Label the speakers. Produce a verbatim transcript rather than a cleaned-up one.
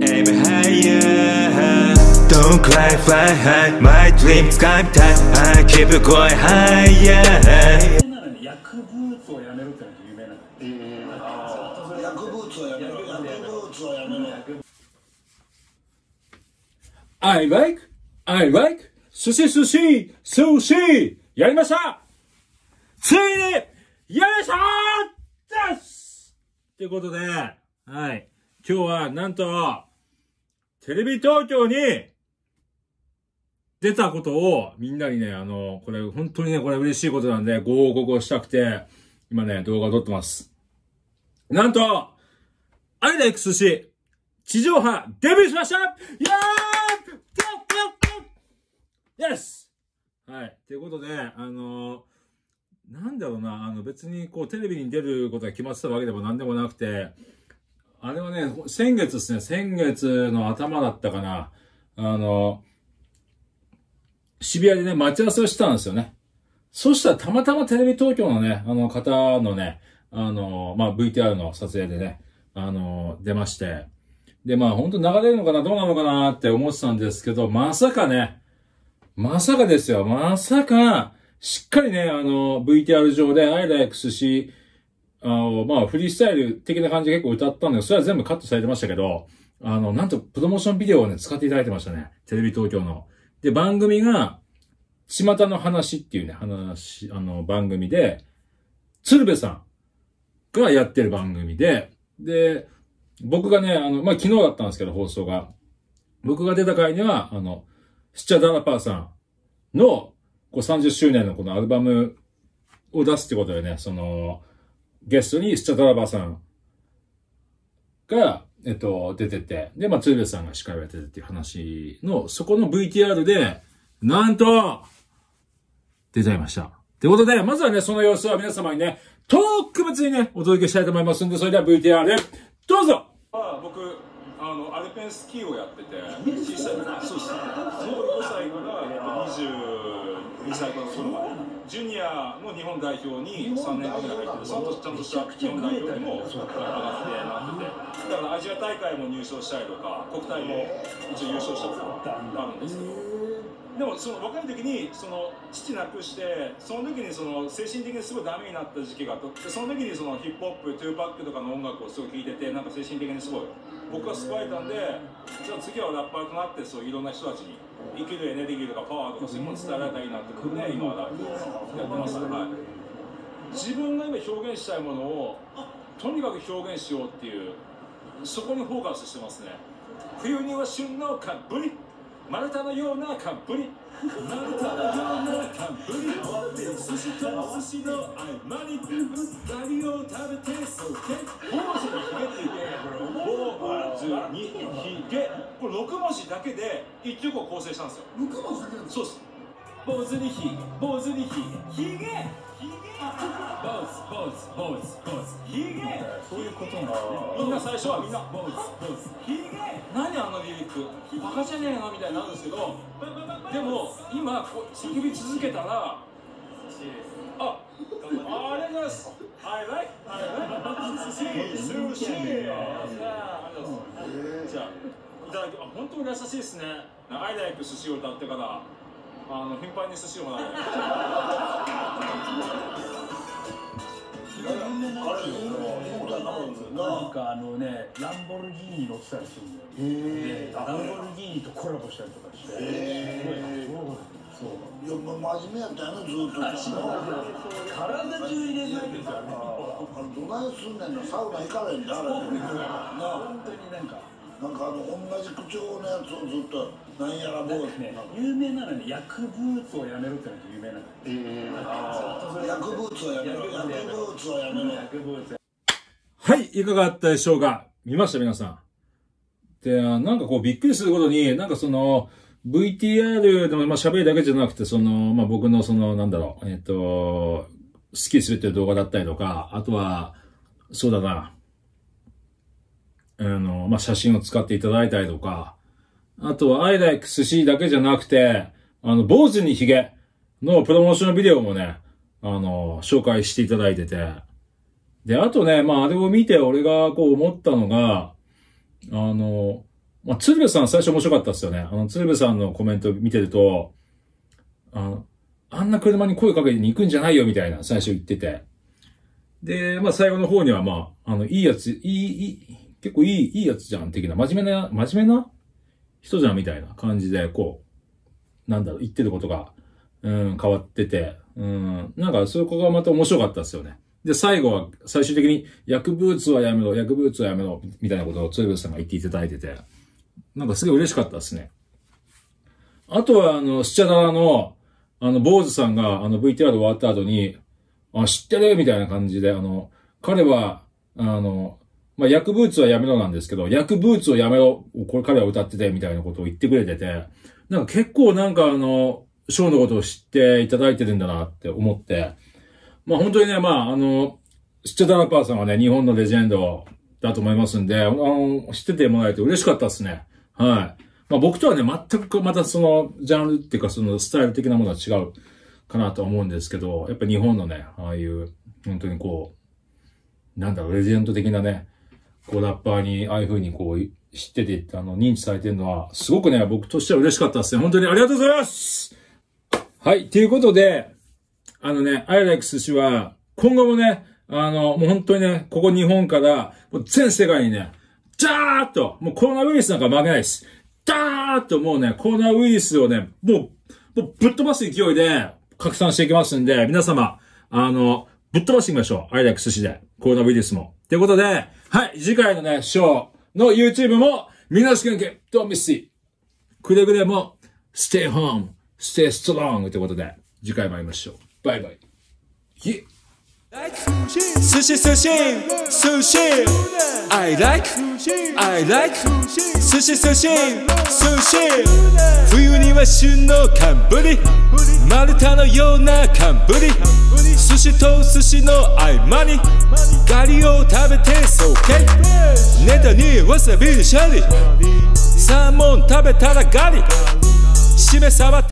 Speaker 1: Aim higher Don't cry, fly high My dreams climb tight I keep going higher
Speaker 2: 薬物をやめろってのが有名なんだ。ええ。薬物をやめろ。薬物をやめろ。I like, I like, 寿司寿司、寿司やりましたついにやりましたですということで、はい。今日はなんと、テレビ東京に出たことをみんなにね、あの、これ本当にね、これ嬉しいことなんでご報告をしたくて、今ね、動画を撮ってます。なんと、I like 寿司、地上波デビューしましたイェーイイエスはい。ということで、あの、なんだろうな、あの別にこうテレビに出ることが決まってたわけでもなんでもなくて、あれはね、先月ですね、先月の頭だったかな、あの、渋谷でね、待ち合わせをしたんですよね。そしたらたまたまテレビ東京のね、あの方のね、あの、まあ、ブイティーアール の撮影でね、あの、出まして、で、まあ、ほんと流れるのかな、どうなのかなって思ってたんですけど、まさかね、まさかですよ。まさか、しっかりね、あの、ブイティーアール 上で I like 寿司、あの、まあ、フリースタイル的な感じで結構歌ったんだけど、それは全部カットされてましたけど、あの、なんとプロモーションビデオをね、使っていただいてましたね。テレビ東京の。で、番組が、巷の話っていうね、話、あの、番組で、鶴瓶さんがやってる番組で、で、僕がね、あの、まあ、昨日だったんですけど、放送が。僕が出た回には、あの、スチャダラパーさんの、こうさんじゅっしゅうねんのこのアルバムを出すってことでね、その、ゲストにスチャダラパーさんが、えっと、出てて、で、まあ、鶴瓶さんが司会をやってるっていう話の、そこの ブイティーアール で、なんと、出ちゃいました。ということで、まずはね、その様子は皆様にね、特別にね、お届けしたいと思いますんで、それでは ブイティーアール、どうぞ。まあ、僕、あの、アルペンスキーをやってて、小さい、そうです。じゅうごさいからにじゅうにさいからそのまで、ジュニアの日本代表にさんねんかんぐらい入ってて、その後ちゃんとした日本代表にも上がってなってて、だからアジア大会も入賞したりとか、国体も一応優勝したことがあるんですけど、でもその若い時にその父亡くして、その時にその精神的にすごいダメになった時期があって、その時にそのヒップホップ、トゥーパックとかの音楽をすごい聴いてて、なんか精神的にすごい僕は救われたんで、じゃあ次はラッパーとなって、そういろんな人たちに生きるエネルギーとかパワーとかそういうものを伝えられたらいいなってことで今はやってます。はい、自分が今表現したいものをとにかく表現しようっていう、そこにフォーカスしてますね。冬には旬の寒ぶり、丸太のような寒ぶり、丸太のような寒ぶり、寿司と寿司の合間に何を食べてそうけ、坊主にひげって言って、坊主にひげ、これろくもじだけでいっきょくを構成したんですよ。ろくもじだけで？そうです。坊主にひげ、坊主にひげ、ひげ、ひげ、坊主、坊主、坊主、坊主、ひげ、そういうことなんですね。みんな最初はみんな坊主、坊主、ひげ、何あのリリック、バカじゃねえなみたいになるんですけど、でも今こう叫び続けたら、あ、ありがとうございます。I like, I like 寿司、寿司。ありがとうございます。じゃあいただき、あ、本当に優しいですね。I like 寿司を歌ってから。あの頻繁に寿司をもらう。なんかあのね、ランボルギーニ乗ってたりするんだよ。ランボルギーニとコラボしたりとかして。そう。いや、真面目やったよね、ずっと。体中入れないですよ。どないすんねんの、サウナ行かれんじゃん。本当になんか。なんかあの同じ口調のやつをずっとなんやらぼうね、有名なのに薬物をやめろってのが有名なの。ええ。薬物をやめろ。薬物をやめろ。薬物。はい、いかがだったでしょうか。見ました皆さん。で、なんかこうびっくりすることに、なんかその ブイティーアール でもまあ喋るだけじゃなくて、そのまあ僕のそのなんだろう、えっと好きするっていう動画だったりとか、あとはそうだな。あの、まあ、写真を使っていただいたりとか、あとは I like 寿司だけじゃなくて、あの、坊主にヒゲのプロモーションビデオもね、あの、紹介していただいてて。で、あとね、まあ、あれを見て俺がこう思ったのが、あの、 まあ、鶴瓶さん最初面白かったですよね。あの、鶴瓶さんのコメント見てると、あの、あんな車に声かけに行くんじゃないよみたいな最初言ってて。で、まあ最後の方にはまあ、あの、いいやつ、いい、いい、結構いい、いいやつじゃん的な、真面目な、真面目な人じゃんみたいな感じで、こう、なんだろう、言ってることが、うん、変わってて、うん、なんかそういう子がまた面白かったですよね。で、最後は最終的に、薬物はやめろ、薬物はやめろ、みたいなことを鶴瓶さんが言っていただいてて、なんかすごい嬉しかったですね。あとは、あの、スチャダラの、あの、坊主さんが、あの、ブイティーアール 終わった後に、あ、知ってるみたいな感じで、あの、彼は、あの、まあ、薬物はやめろなんですけど、薬物をやめろ、これ彼は歌ってて、みたいなことを言ってくれてて、なんか結構なんかあの、ショーのことを知っていただいてるんだなって思って、まあ本当にね、まああの、スチャダラパーさんはね、日本のレジェンドだと思いますんで、あの、知っててもらえて嬉しかったですね。はい。まあ僕とはね、全くまたその、ジャンルっていうかそのスタイル的なものは違うかなと思うんですけど、やっぱ日本のね、ああいう、本当にこう、なんだろう、レジェンド的なね、こうラッパーに、ああいう風にこう、知ってて、あの、認知されてるのは、すごくね、僕としては嬉しかったですね。本当にありがとうございます。はい、ということで、あのね、I like 寿司は、今後もね、あの、もう本当にね、ここ日本から、もう全世界にね、ジャーッと、もうコロナウイルスなんか負けないです。ジャーッともうね、コロナウイルスをね、もう、もうぶっ飛ばす勢いで拡散していきますんで、皆様、あの、ぶっ飛ばしていきましょう。I like 寿司で。コロナウイルスも。ということで、はい、次回のね、ショーの YouTube も、みんな好きなけ、Don't miss it。くれぐれも、stay home。Stay strong ということで、次回も会いましょう。バイバイ。Yeah.
Speaker 1: 寿司寿司寿司 I like I like 寿司寿司寿司冬には旬の寒ぶり丸太のような寒ぶり寿司と寿司の合間にガリを食べてそうけネタにわさびシャリサーモン食べたらガリしめさば